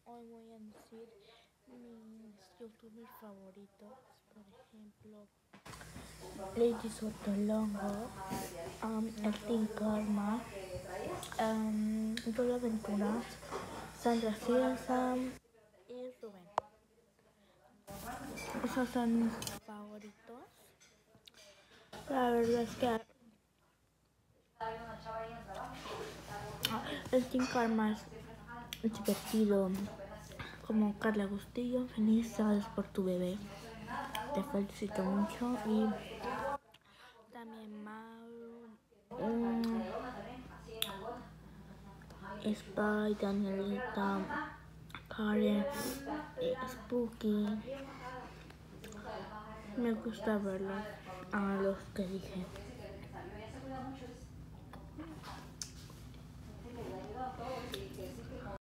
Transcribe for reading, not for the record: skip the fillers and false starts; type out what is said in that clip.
Hoy voy a decir mis youtubers favoritos, por ejemplo, Lady Sotolongo, el Team Karma, Dora Aventuras, Sandra Cieza y Rubén. Esos son mis favoritos. La verdad es que el Team Karma es divertido, como Carla Agustillo. Felicidades por tu bebé, te felicito mucho. Y también Mau, Spy, Danielita, Karen, Spooky. Me gusta verlos, a los que dije.